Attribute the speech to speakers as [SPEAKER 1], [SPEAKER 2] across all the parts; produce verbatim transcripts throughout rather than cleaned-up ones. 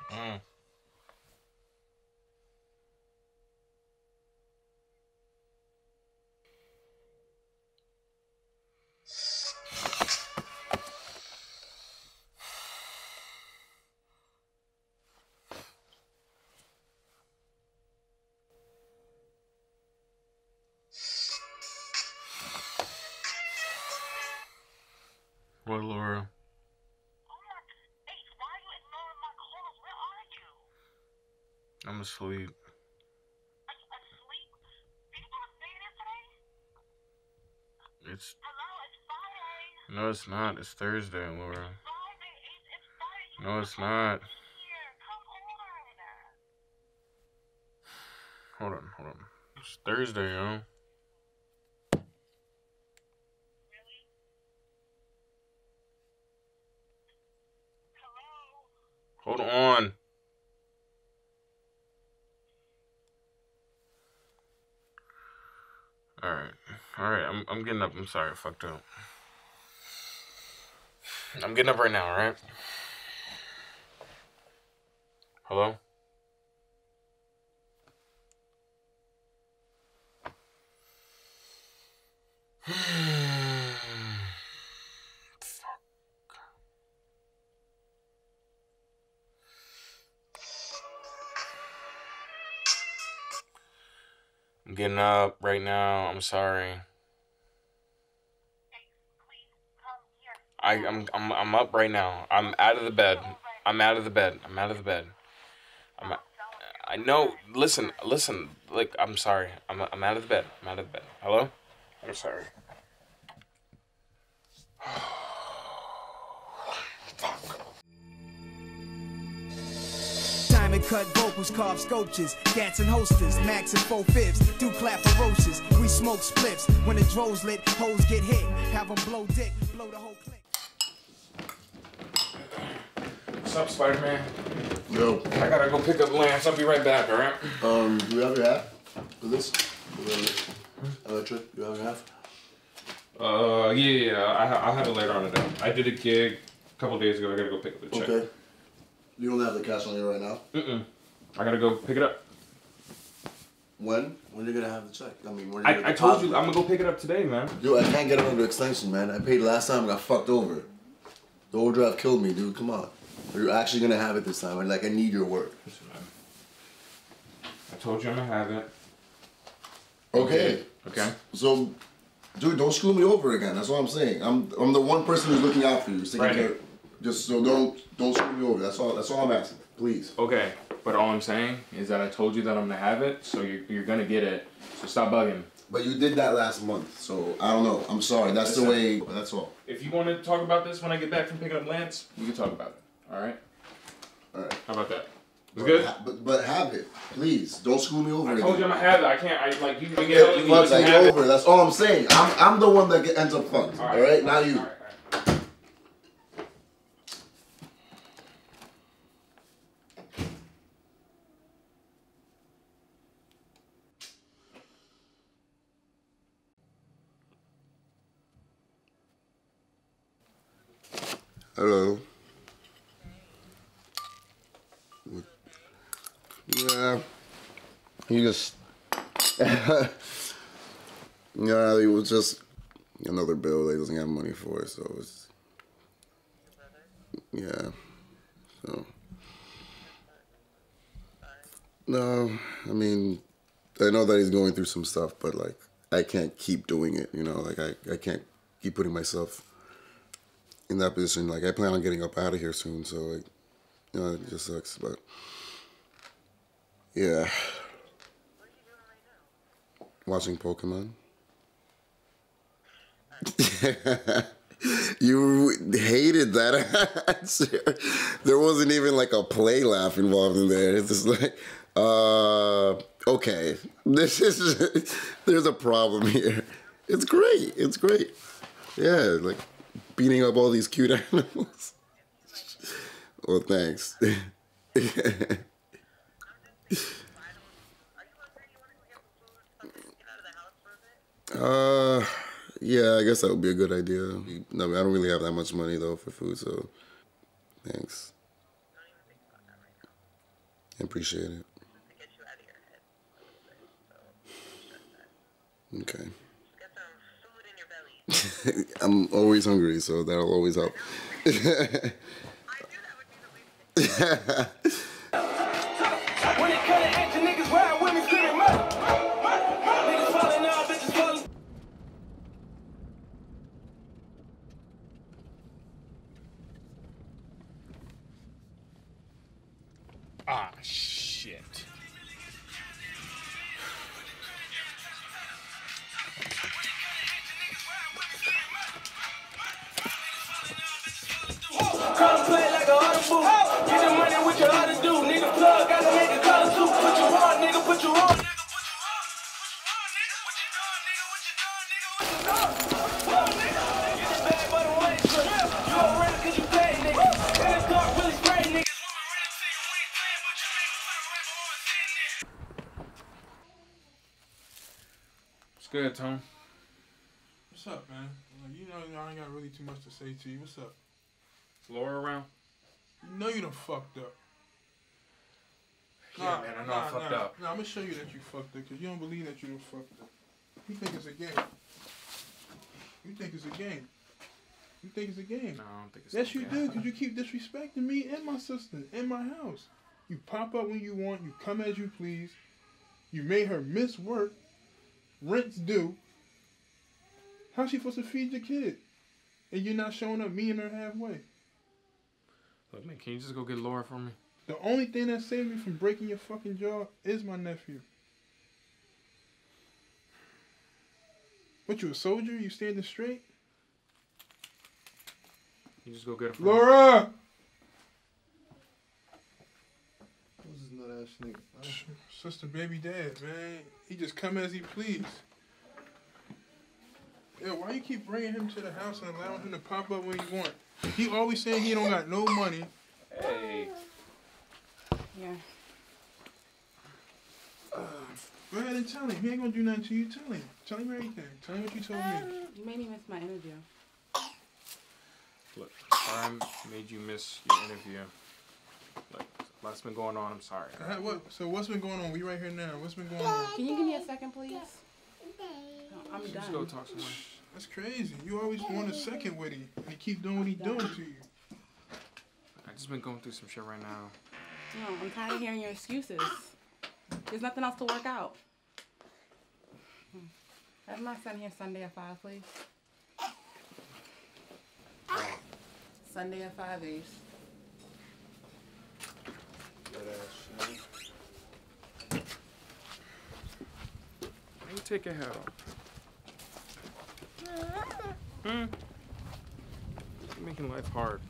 [SPEAKER 1] Mm. What, Laura? I'm asleep. It's no, it's not. It's Thursday, Laura. No, it's not. Hold on, hold on. It's Thursday, yo. Hold on. All right, all right. I'm I'm getting up. I'm sorry, I fucked up. I'm getting up right now. All right. Hello. I'm getting up right now. I'm sorry. I, I'm I'm I'm up right now. I'm out of the bed. I'm out of the bed. I'm out of the bed. I'm. I know. Listen, listen. Like, I'm sorry. I'm I'm out of the bed. I'm out of the bed. Hello. I'm sorry.
[SPEAKER 2] Diamond cut vocals, carved sculptures, cats and hosters, max and four fifths, do clap ferocious. We smoke spliffs when the droves lit, hoes get hit, have them blow dick, blow the whole clip.
[SPEAKER 1] What's up, Spider-Man?
[SPEAKER 3] Yo.
[SPEAKER 1] I gotta go pick up Lance. I'll be right back, alright?
[SPEAKER 3] Um, do you have your hat for this? Electric, you have your hat?
[SPEAKER 1] Uh, yeah, yeah, yeah. I, I'll have it later on today. I did a gig a couple days ago. I gotta go pick up the check.
[SPEAKER 3] Okay. You don't have the cash on you right now?
[SPEAKER 1] Mm-mm. I gotta go pick it up.
[SPEAKER 3] When? When are you gonna have the check? I mean, when are you
[SPEAKER 1] I, I told you I'm gonna go pick it up today, man.
[SPEAKER 3] Dude, I can't get it under extension, man. I paid last time, got fucked over. The overdraft killed me, dude. Come on. You're actually gonna have it this time. Like, I need your word.
[SPEAKER 1] Listen, man. I told you I'm gonna have it.
[SPEAKER 3] Okay.
[SPEAKER 1] Okay.
[SPEAKER 3] So, dude, don't screw me over again. That's what I'm saying. I'm I'm the one person who's looking out for you. Taking
[SPEAKER 1] Right.
[SPEAKER 3] care. Just so don't don't screw me over. That's all. That's all I'm asking. Please.
[SPEAKER 1] Okay, but all I'm saying is that I told you that I'm gonna have it, so you're, you're gonna get it. So stop bugging.
[SPEAKER 3] But you did that last month, so I don't know. I'm sorry. That's
[SPEAKER 1] Listen.
[SPEAKER 3] the way. That's all.
[SPEAKER 1] If you want to talk about this when I get back from picking up Lance, we can talk about it. All right?
[SPEAKER 3] All right.
[SPEAKER 1] How about that? It's
[SPEAKER 3] But
[SPEAKER 1] good?
[SPEAKER 3] ha- but but have it, please. Don't screw me over.
[SPEAKER 1] I
[SPEAKER 3] again.
[SPEAKER 1] told you I'm gonna have it. I can't. I like you. You
[SPEAKER 3] Yeah,
[SPEAKER 1] get you
[SPEAKER 3] but
[SPEAKER 1] can
[SPEAKER 3] like
[SPEAKER 1] have it.
[SPEAKER 3] over. That's all I'm saying. I'm I'm the one that get, ends up fucked. All right, all right? Not you.
[SPEAKER 1] All right, all right.
[SPEAKER 3] Hello. Yeah. He just. Yeah, it was just another bill that he doesn't have money for, so it's. Yeah. So. No, I mean, I know that he's going through some stuff, but like, I can't keep doing it, you know? Like, I, I can't keep putting myself in that position. Like, I plan on getting up out of here soon, so like, you know, it just sucks, but. Yeah. Watching Pokemon. You hated that answer. There wasn't even like a play laugh involved in there. It's just like, uh, okay. This is, there's a problem here. It's great. It's great. Yeah, like beating up all these cute animals. Well, thanks. Uh, yeah, I guess that would be a good idea. No, I don't really have that much money though for food, so thanks. I appreciate it. Okay.
[SPEAKER 4] Get some food in your belly.
[SPEAKER 3] I'm always hungry, so that'll always help.
[SPEAKER 4] I knew that would be the least thing.
[SPEAKER 5] When it cut action, niggas ride with me screaming murder. Niggas falling out, bitches falling.
[SPEAKER 1] Ah, shit.
[SPEAKER 5] Call and play like a audible. Get the money with your other do. Nigga plug, gotta make a color suit. Put you on, nigga, put you on.
[SPEAKER 1] What's good, Tom?
[SPEAKER 6] What's up, man? Like, you know, I ain't got really too much to say to you. What's up?
[SPEAKER 1] Laura around?
[SPEAKER 6] You know you done fucked up.
[SPEAKER 1] Yeah, man, I know I fucked
[SPEAKER 6] nah,
[SPEAKER 1] up.
[SPEAKER 6] Nah, I'm gonna show you that you fucked up, because you don't believe that you done fucked up. You think it's a game. You think it's a game. You think it's a game.
[SPEAKER 1] No, I don't think it's
[SPEAKER 6] Yes,
[SPEAKER 1] a
[SPEAKER 6] you
[SPEAKER 1] game.
[SPEAKER 6] do, because you keep disrespecting me and my sister in my house. You pop up when you want. You come as you please. You made her miss work. Rent's due. How's she supposed to feed your kid? And you're not showing up meeting her halfway.
[SPEAKER 1] Look, man, can you just go get Laura for me?
[SPEAKER 6] The only thing that saved me from breaking your fucking jaw is my nephew. What, you a soldier? You standing straight?
[SPEAKER 1] You just go get her for me.
[SPEAKER 6] Laura!
[SPEAKER 7] Who's this nut ass nigga? Huh?
[SPEAKER 6] Sister, baby dad, man. He just come as he please. Yeah, why you keep bringing him to the house and allowing him to pop up when you want? He always saying he don't got no money.
[SPEAKER 1] Hey.
[SPEAKER 8] Yeah.
[SPEAKER 6] Go ahead and tell him. He ain't gonna do nothing to you. Tell him. Tell him everything. Tell him what you told me.
[SPEAKER 8] You made me miss my interview.
[SPEAKER 1] Look, I made you miss your interview. Look, lots been going on. I'm sorry.
[SPEAKER 6] Uh, what, so what's been going on? We right here now. What's been going on?
[SPEAKER 8] Can you give me a second, please? No, I'm
[SPEAKER 1] Just
[SPEAKER 8] done.
[SPEAKER 1] go talk to someone.
[SPEAKER 6] That's crazy. You always want a second with him. And he keep doing what he doing to you.
[SPEAKER 1] I just been going through some shit right now.
[SPEAKER 8] No, I'm tired of hearing your excuses. There's nothing else to work out. Hmm. Have my son here Sunday at five, please. Sunday at five, Ace.
[SPEAKER 1] Why you take your hat off? Hmm? You're making life hard.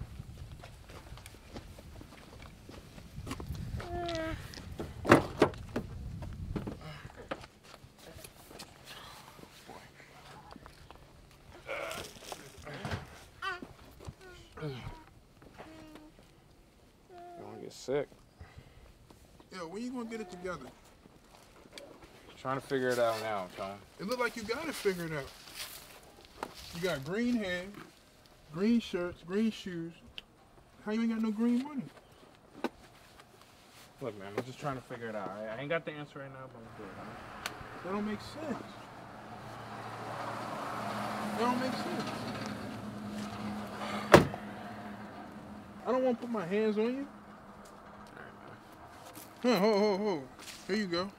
[SPEAKER 1] You wanna get sick?
[SPEAKER 6] Yo, when you gonna get it together?
[SPEAKER 1] Trying to figure it out now, Tom.
[SPEAKER 6] It look like you got it figured out. You got green hair, green shirts, green shoes. How you ain't got no green money?
[SPEAKER 1] Look, man, I'm just trying to figure it out. I, I ain't got the answer right now, but I'm good, huh?
[SPEAKER 6] That don't make sense. That don't make sense. I don't want to put my hands on you. Huh, ho, ho, ho. Here you go.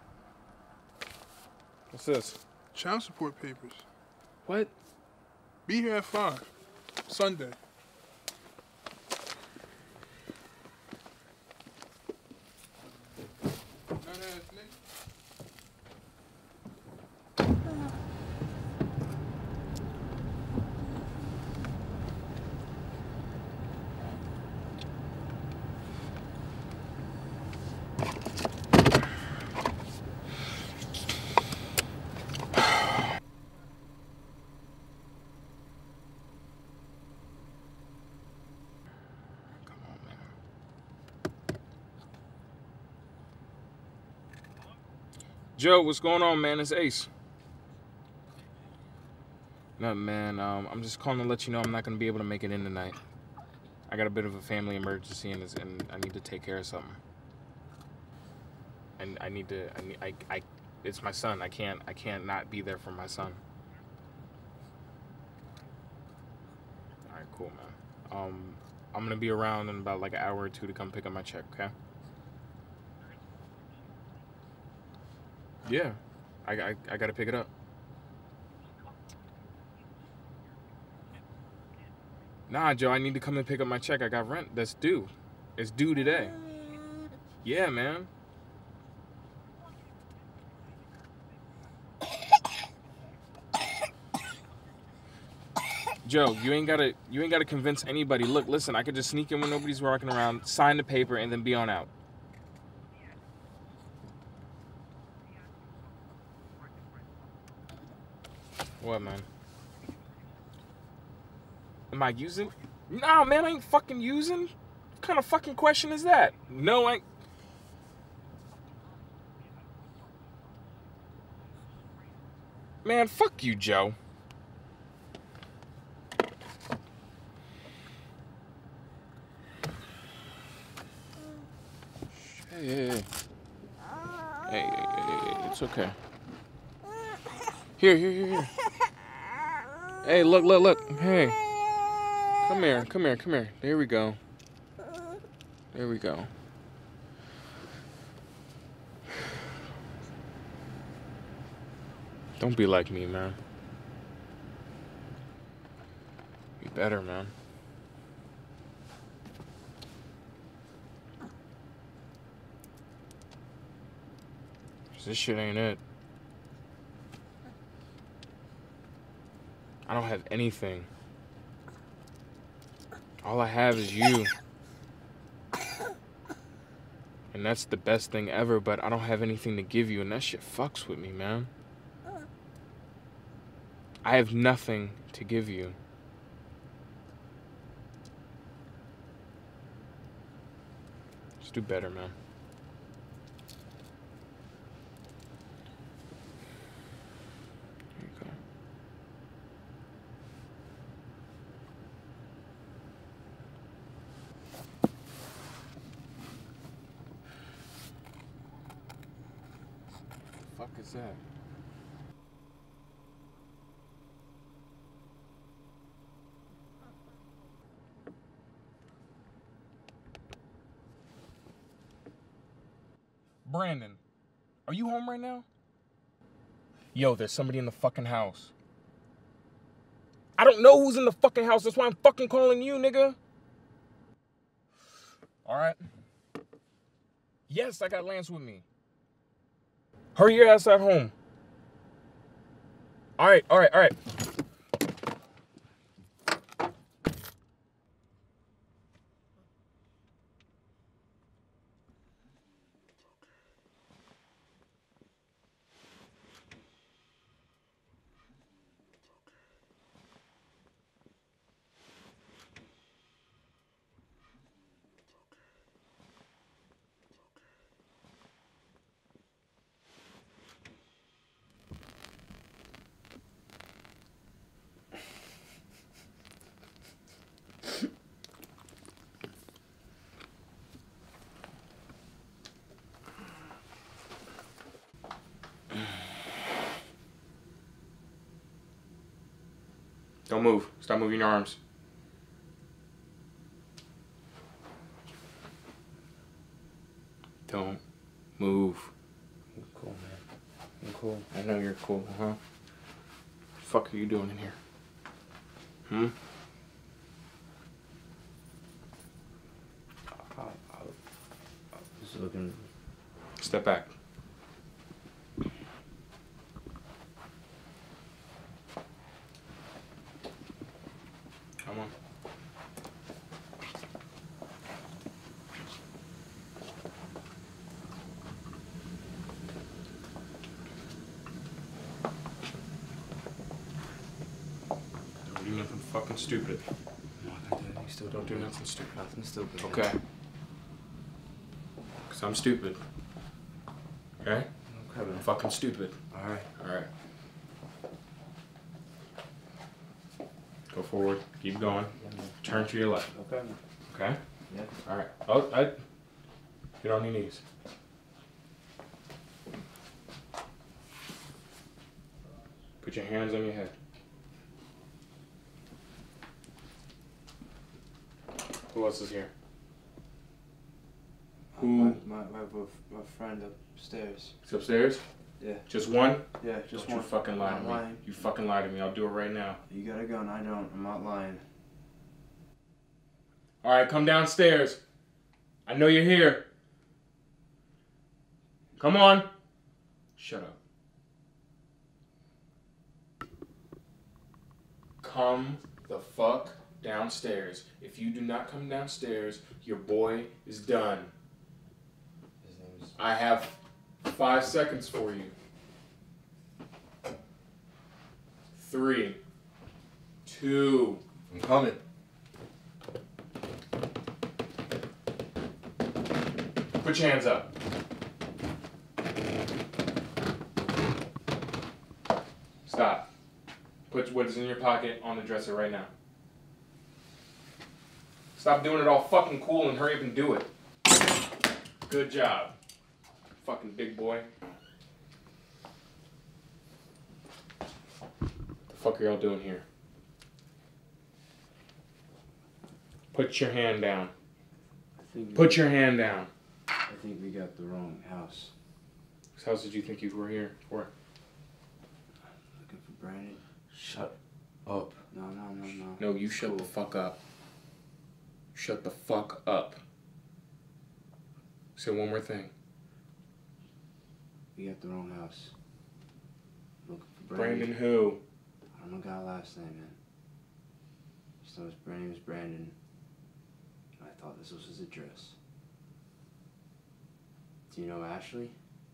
[SPEAKER 1] What's this?
[SPEAKER 6] Child support papers.
[SPEAKER 1] What?
[SPEAKER 6] Be here at five. Sunday. Nut-ass nigga.
[SPEAKER 1] Joe, what's going on, man? It's Ace. No, man, um, I'm just calling to let you know I'm not going to be able to make it in tonight. I got a bit of a family emergency and, and I need to take care of something. And I need to. I need. I. I. It's my son. I can't. I can't not be there for my son. All right, cool, man. Um, I'm gonna be around in about like an hour or two to come pick up my check. Okay. Yeah, I. I. I gotta pick it up. Nah, Joe. I need to come and pick up my check. I got rent that's due. It's due today. Yeah, man. Joe, you ain't gotta you ain't gotta convince anybody. Look, listen, I could just sneak in when nobody's walking around, sign the paper, and then be on out. What, man? Am I using? Nah, man, I ain't fucking using. What kind of fucking question is that? No, I ain't. Man, fuck you, Joe. Hey, hey, hey. Hey, hey, hey, hey, it's okay. Here, here, here, here. Hey, look, look, look. Hey. Come here, come here, come here. There we go. There we go. Don't be like me, man. Be better, man. This shit ain't it. I don't have anything. All I have is you. And that's the best thing ever, but I don't have anything to give you, and that shit fucks with me, man. I have nothing to give you. Just do better, man. There you go. The fuck is that? Brandon, are you home right now? Yo, there's somebody in the fucking house. I don't know who's in the fucking house. That's why I'm fucking calling you, nigga. All right. Yes, I got Lance with me. Hurry your ass at home. All right, all right, all right. Don't move. Stop moving your arms. Don't move. You're cool, man. You're cool. I know you're cool, huh? What the fuck are you doing in here? Hmm?
[SPEAKER 9] I, I, I was looking.
[SPEAKER 1] Step back. Come on. Don't do nothing fucking stupid.
[SPEAKER 9] No, you still
[SPEAKER 1] Don't do nothing stupid.
[SPEAKER 9] Nothing stupid.
[SPEAKER 1] Okay. Cause I'm stupid. Okay?
[SPEAKER 9] Okay,
[SPEAKER 1] I'm
[SPEAKER 9] man.
[SPEAKER 1] fucking stupid.
[SPEAKER 9] Alright.
[SPEAKER 1] Alright. Go forward. Keep going.
[SPEAKER 9] Yeah, man.
[SPEAKER 1] Turn to your left.
[SPEAKER 9] Okay, man.
[SPEAKER 1] Okay?
[SPEAKER 9] Yeah.
[SPEAKER 1] Alright. Oh, I. Get on your knees. Put your hands on your head. Who else is here? Who?
[SPEAKER 9] My, my, my, my friend upstairs.
[SPEAKER 1] It's upstairs?
[SPEAKER 9] Yeah.
[SPEAKER 1] Just one?
[SPEAKER 9] Yeah, just
[SPEAKER 1] Don't
[SPEAKER 9] one.
[SPEAKER 1] you fucking lie to
[SPEAKER 9] I'm
[SPEAKER 1] me.
[SPEAKER 9] lying.
[SPEAKER 1] You fucking lie to me. I'll do it right now.
[SPEAKER 9] You got a gun, I don't. I'm not lying.
[SPEAKER 1] Alright, come downstairs. I know you're here. Come on. Shut up. Come the fuck downstairs. If you do not come downstairs, your boy is done.
[SPEAKER 9] His name is...
[SPEAKER 1] I have five seconds for you. Three. Two.
[SPEAKER 9] I'm coming.
[SPEAKER 1] Put your hands up. Stop. Put what is in your pocket on the dresser right now. Stop doing it all fucking cool and hurry up and do it. Good job. Fucking big boy. What the fuck are y'all doing here? Put your hand down.
[SPEAKER 9] I think
[SPEAKER 1] Put
[SPEAKER 9] we,
[SPEAKER 1] your hand down.
[SPEAKER 9] I think we got the wrong house.
[SPEAKER 1] Whose house did you think you were here for?
[SPEAKER 9] Looking for Brandon.
[SPEAKER 1] Shut up.
[SPEAKER 9] No, no, no, no.
[SPEAKER 1] No, you shut the fuck up. Shut the fuck up. Say one more thing.
[SPEAKER 9] We got the wrong house. Looking for Brandon.
[SPEAKER 1] Brandon who?
[SPEAKER 9] I don't know got last name, man. Just know his name was Brandon. I thought this was his address. Do you know Ashley?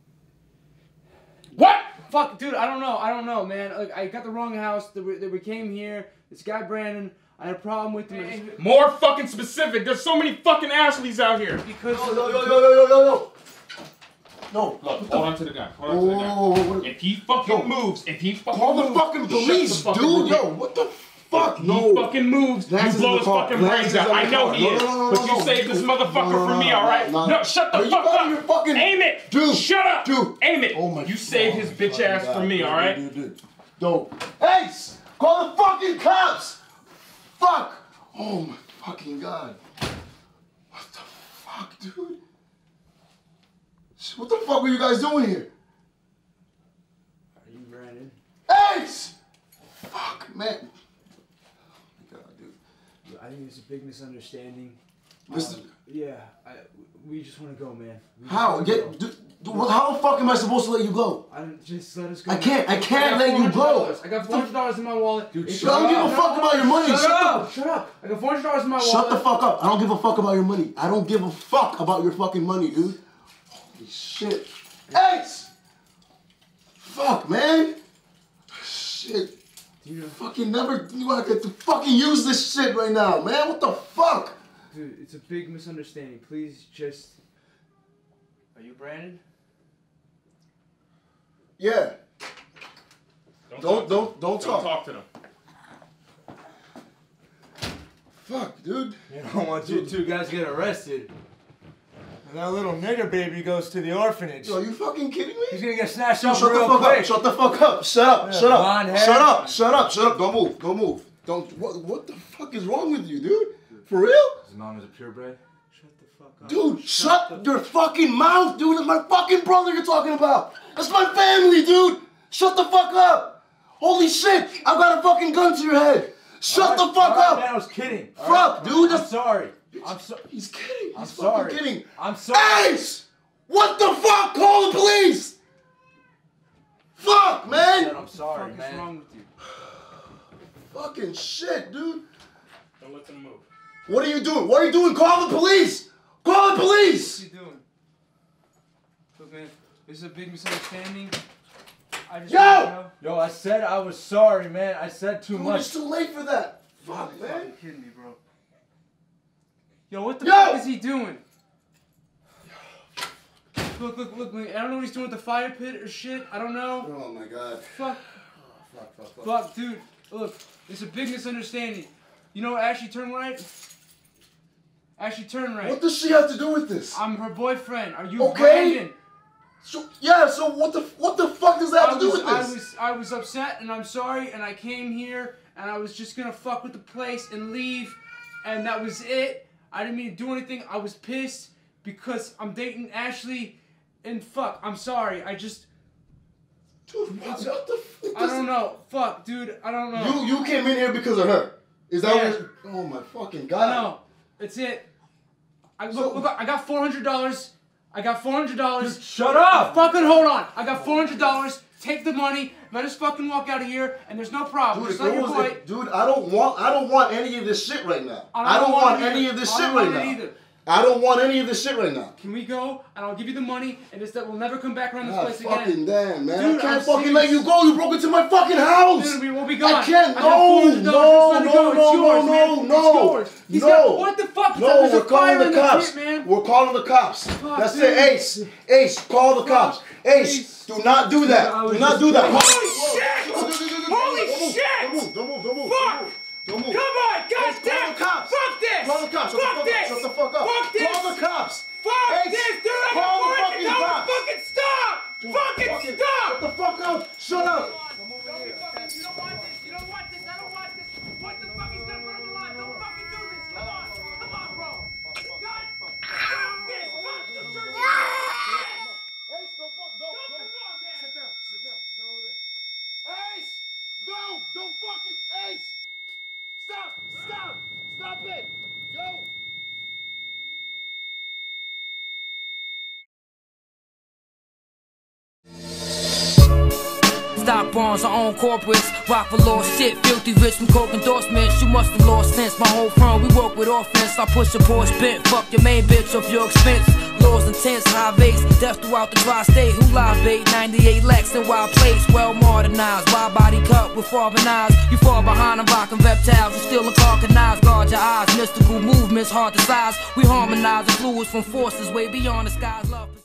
[SPEAKER 1] What?
[SPEAKER 10] Fuck, dude, I don't know. I don't know, man. Like, I got the wrong house. That we, that we came here. This guy Brandon, I had a problem with him.
[SPEAKER 1] Hey, more fucking specific. There's so many fucking Ashleys out here.
[SPEAKER 10] Because
[SPEAKER 3] Yo, yo, yo, yo, yo, yo, yo. No.
[SPEAKER 1] Look, hold on to the gun. Hold on to the gun. If he fucking
[SPEAKER 3] Yo.
[SPEAKER 1] moves, if he fucking
[SPEAKER 3] Call the
[SPEAKER 1] moves,
[SPEAKER 3] fucking police,
[SPEAKER 1] shut the fucking
[SPEAKER 3] dude.
[SPEAKER 1] door.
[SPEAKER 3] Yo, what the fuck?
[SPEAKER 1] If
[SPEAKER 3] No.
[SPEAKER 1] he fucking moves,
[SPEAKER 3] Glasses
[SPEAKER 1] you blow
[SPEAKER 3] in
[SPEAKER 1] his
[SPEAKER 3] the car.
[SPEAKER 1] fucking
[SPEAKER 3] Glasses
[SPEAKER 1] brains out.
[SPEAKER 3] in the
[SPEAKER 1] I know
[SPEAKER 3] car.
[SPEAKER 1] he
[SPEAKER 3] No,
[SPEAKER 1] is.
[SPEAKER 3] no, no, no,
[SPEAKER 1] But you
[SPEAKER 3] no.
[SPEAKER 1] saved this
[SPEAKER 3] No,
[SPEAKER 1] motherfucker
[SPEAKER 3] no,
[SPEAKER 1] from me,
[SPEAKER 3] no,
[SPEAKER 1] alright?
[SPEAKER 3] no.
[SPEAKER 1] No, shut the
[SPEAKER 3] Are you
[SPEAKER 1] fuck
[SPEAKER 3] out of your
[SPEAKER 1] up.
[SPEAKER 3] fucking-
[SPEAKER 1] Aim it.
[SPEAKER 3] Dude.
[SPEAKER 1] Shut up.
[SPEAKER 3] Dude.
[SPEAKER 1] Aim it.
[SPEAKER 3] Oh my
[SPEAKER 1] You saved his bitch
[SPEAKER 3] fucking
[SPEAKER 1] ass
[SPEAKER 3] God.
[SPEAKER 1] from me,
[SPEAKER 3] Dude,
[SPEAKER 1] alright?
[SPEAKER 3] dude, dude, dude. Yo. Ace! Call the fucking cops! Fuck! Oh my fucking God. What the fuck, dude? What the fuck were you guys doing here?
[SPEAKER 9] Are you Brandon?
[SPEAKER 3] Ace! Fuck, man. Oh my God, dude.
[SPEAKER 9] I think it's a big misunderstanding.
[SPEAKER 3] Mister
[SPEAKER 9] Um, yeah, I, we just want to go, man. We just
[SPEAKER 3] How?
[SPEAKER 9] wanna
[SPEAKER 3] Get,
[SPEAKER 9] go.
[SPEAKER 3] dude, dude, how the fuck am I supposed to let you go?
[SPEAKER 9] I don't, just let us go.
[SPEAKER 3] I can't, I
[SPEAKER 10] I
[SPEAKER 3] can't
[SPEAKER 10] got
[SPEAKER 3] let you go.
[SPEAKER 10] four hundred dollars. I got four hundred dollars in my wallet.
[SPEAKER 9] Dude,
[SPEAKER 10] If
[SPEAKER 9] shut
[SPEAKER 3] I don't
[SPEAKER 10] you-
[SPEAKER 3] give a fuck about your money.
[SPEAKER 10] Shut,
[SPEAKER 3] Shut
[SPEAKER 10] up!
[SPEAKER 3] the-
[SPEAKER 10] Shut up! I got four hundred dollars in my wallet.
[SPEAKER 3] Shut the fuck up. I don't give a fuck about your money. I don't give a fuck about your fucking money, dude. Holy shit. Ace! Fuck, man. Shit.
[SPEAKER 9] You know,
[SPEAKER 3] Fucking never, you want to fucking use this shit right now, man. What the fuck?
[SPEAKER 9] dude, it's a big misunderstanding. Please just. Are you Brandon?
[SPEAKER 3] Yeah.
[SPEAKER 1] Don't,
[SPEAKER 3] Don't, don't, don't
[SPEAKER 1] Don't
[SPEAKER 3] talk.
[SPEAKER 1] talk to them.
[SPEAKER 3] Fuck, dude.
[SPEAKER 11] You don't want you two guys to get arrested. And that little nigger baby goes to the orphanage.
[SPEAKER 3] Yo, are you fucking kidding me?
[SPEAKER 11] He's gonna get snatched
[SPEAKER 3] Yo,
[SPEAKER 11] up
[SPEAKER 3] shut the
[SPEAKER 11] real
[SPEAKER 3] fuck
[SPEAKER 11] quick.
[SPEAKER 3] up. Shut the fuck up. Shut up.
[SPEAKER 11] Yeah,
[SPEAKER 3] shut
[SPEAKER 11] blonde
[SPEAKER 3] up.
[SPEAKER 11] hair.
[SPEAKER 3] Shut up. Shut up. Shut up. Don't move. Don't move. Don't. What, what the fuck is wrong with you, dude? For real?
[SPEAKER 11] His mom is a purebred.
[SPEAKER 9] Shut the fuck up.
[SPEAKER 3] Dude, shut your fucking mouth, dude. That's my fucking brother you're talking about. That's my family, dude. Shut the fuck up. Holy shit. I've got a fucking gun to your head. Shut the fuck
[SPEAKER 11] All right,
[SPEAKER 3] up.
[SPEAKER 11] man, I was kidding. All
[SPEAKER 3] Fuck,
[SPEAKER 11] right?
[SPEAKER 3] dude.
[SPEAKER 11] I'm
[SPEAKER 3] That's,
[SPEAKER 11] sorry. I'm sorry.
[SPEAKER 3] he's kidding.
[SPEAKER 11] I'm
[SPEAKER 3] He's
[SPEAKER 11] sorry.
[SPEAKER 3] fucking kidding.
[SPEAKER 11] I'm sorry.
[SPEAKER 3] Ace! What the fuck? Call the police. Fuck, man.
[SPEAKER 11] I'm sorry,
[SPEAKER 9] What the fuck
[SPEAKER 11] man.
[SPEAKER 9] is wrong with you?
[SPEAKER 3] Fucking shit, dude.
[SPEAKER 1] Don't let them move.
[SPEAKER 3] What are you doing? What are you doing? Call the police. Call the
[SPEAKER 9] What
[SPEAKER 3] police.
[SPEAKER 9] you doing? Look, man, this is a big misunderstanding. I just
[SPEAKER 3] Yo!
[SPEAKER 9] wanna know.
[SPEAKER 11] Yo, I said I was sorry, man. I said too
[SPEAKER 3] Dude,
[SPEAKER 11] much.
[SPEAKER 3] it's too late for that. Fuck,
[SPEAKER 9] You're
[SPEAKER 3] man.
[SPEAKER 9] fucking kidding me, bro. Yo, what the
[SPEAKER 3] Yo!
[SPEAKER 9] fuck is he doing? Look, look, look, look, I don't know what he's doing with the fire pit or shit. I don't know.
[SPEAKER 3] Oh my God.
[SPEAKER 9] Fuck.
[SPEAKER 3] Fuck, fuck, fuck.
[SPEAKER 9] Fuck, dude. Look, it's a big misunderstanding. You know, Ashley, turn right. Ashley, turn right.
[SPEAKER 3] What does she have to do with this?
[SPEAKER 9] I'm her boyfriend. Are you
[SPEAKER 3] Okay.
[SPEAKER 9] Brandon?
[SPEAKER 3] So, yeah, so what the what the fuck does that have to do
[SPEAKER 10] was,
[SPEAKER 3] with this?
[SPEAKER 10] I was I was upset and I'm sorry and I came here and I was just gonna fuck with the place and leave and that was it. I didn't mean to do anything. I was pissed because I'm dating Ashley and fuck, I'm sorry. I just
[SPEAKER 3] Dude, what, what the fuck?
[SPEAKER 10] I don't know. Fuck, dude, I don't know.
[SPEAKER 3] You you came in here because of her. Is that
[SPEAKER 10] Yeah.
[SPEAKER 3] what oh my fucking god.
[SPEAKER 10] No, it's it. I look, look, I got four hundred dollars. I got four hundred dollars.
[SPEAKER 11] Just shut up!
[SPEAKER 10] Fucking hold on. I got four hundred dollars. Take the money. Let us fucking walk out of here, and there's no problem.
[SPEAKER 3] Dude,
[SPEAKER 10] Just
[SPEAKER 3] if
[SPEAKER 10] let
[SPEAKER 3] it
[SPEAKER 10] your
[SPEAKER 3] was
[SPEAKER 10] boy.
[SPEAKER 3] it- dude, I don't want I don't want any of this shit right now.
[SPEAKER 10] I don't
[SPEAKER 3] I don't
[SPEAKER 10] want
[SPEAKER 3] want
[SPEAKER 10] it
[SPEAKER 3] any
[SPEAKER 10] either.
[SPEAKER 3] of this
[SPEAKER 10] I
[SPEAKER 3] shit
[SPEAKER 10] don't
[SPEAKER 3] right
[SPEAKER 10] want it
[SPEAKER 3] now.
[SPEAKER 10] either.
[SPEAKER 3] I don't want any of this shit right now.
[SPEAKER 10] Can we go and I'll give you the money and it's that we'll never come back around this
[SPEAKER 3] God
[SPEAKER 10] place
[SPEAKER 3] fucking
[SPEAKER 10] again.
[SPEAKER 3] damn, man.
[SPEAKER 10] Dude,
[SPEAKER 3] I can't
[SPEAKER 10] I'm
[SPEAKER 3] fucking
[SPEAKER 10] serious.
[SPEAKER 3] let you go. You broke into my fucking house.
[SPEAKER 10] Dude, we will be gone.
[SPEAKER 3] I can't.
[SPEAKER 10] I got
[SPEAKER 3] No,
[SPEAKER 10] four hundred
[SPEAKER 3] no,
[SPEAKER 10] dollars. Just let it
[SPEAKER 3] no,
[SPEAKER 10] go.
[SPEAKER 3] no,
[SPEAKER 10] It's yours,
[SPEAKER 3] no,
[SPEAKER 10] man.
[SPEAKER 3] no,
[SPEAKER 10] It's yours. He's
[SPEAKER 3] no.
[SPEAKER 10] got, what the fuck?
[SPEAKER 3] No,
[SPEAKER 10] There's a
[SPEAKER 3] we're calling
[SPEAKER 10] fire
[SPEAKER 3] the
[SPEAKER 10] in
[SPEAKER 3] cops.
[SPEAKER 10] pit, man.
[SPEAKER 3] We're calling the cops.
[SPEAKER 10] Fuck,
[SPEAKER 3] That's
[SPEAKER 10] dude.
[SPEAKER 3] it, Ace. Ace, call the cops. Ace,
[SPEAKER 10] Ace.
[SPEAKER 3] do not do that.
[SPEAKER 11] I was
[SPEAKER 3] Do not
[SPEAKER 11] just
[SPEAKER 3] do that.
[SPEAKER 11] kidding.
[SPEAKER 5] Holy shit! Holy shit!
[SPEAKER 3] Don't move. Don't move. Don't move.
[SPEAKER 5] Fuck!
[SPEAKER 3] Don't move.
[SPEAKER 5] Come on,
[SPEAKER 3] Ace,
[SPEAKER 5] goddamn!
[SPEAKER 3] call the cops.
[SPEAKER 5] Fuck this!
[SPEAKER 3] Call the cops. Shut
[SPEAKER 5] Fuck
[SPEAKER 3] the fuck
[SPEAKER 5] this!
[SPEAKER 3] up. Shut the fuck up.
[SPEAKER 5] Fuck this!
[SPEAKER 3] Call the cops.
[SPEAKER 5] Fuck
[SPEAKER 3] Ace,
[SPEAKER 5] this, dude! I
[SPEAKER 3] call
[SPEAKER 5] got
[SPEAKER 3] the
[SPEAKER 5] four hundred
[SPEAKER 3] fucking
[SPEAKER 5] dollars!
[SPEAKER 3] cops.
[SPEAKER 5] Fucking stop!
[SPEAKER 3] Dude,
[SPEAKER 5] Fucking
[SPEAKER 3] fucking-
[SPEAKER 5] stop!
[SPEAKER 3] Shut the fuck up. Shut up.
[SPEAKER 5] Don't be fucking, you don't want this, you don't want this, I don't want this. What the fuck is gonna burn the line? Don't fucking do this. Come on, come on, bro. God, fuck this, fuck the church.
[SPEAKER 3] Ace, don't fuck. Don't.
[SPEAKER 5] Don't come on, man.
[SPEAKER 3] Sit down. Sit down. Sit down over there. Ace! No! Don't fucking Ace! Stop! Stop! Stop it! Yo!
[SPEAKER 12] Stock bonds, our own corporates. Rock for lost shit, filthy rich from coke endorsements. You must have lost sense. My whole firm, we work with offense. I push a Porsche bent. Fuck your main bitch off your expense. Laws intense, high base, death throughout the tri-state. Who live bait? ninety-eight Lex in wild place, well modernized. Wide body cut with farthing eyes. You fall behind them rockin' reptiles. You still a carcanized. Guard your eyes. Mystical movements, hard to size. We harmonize the fluids from forces way beyond the skies. Love.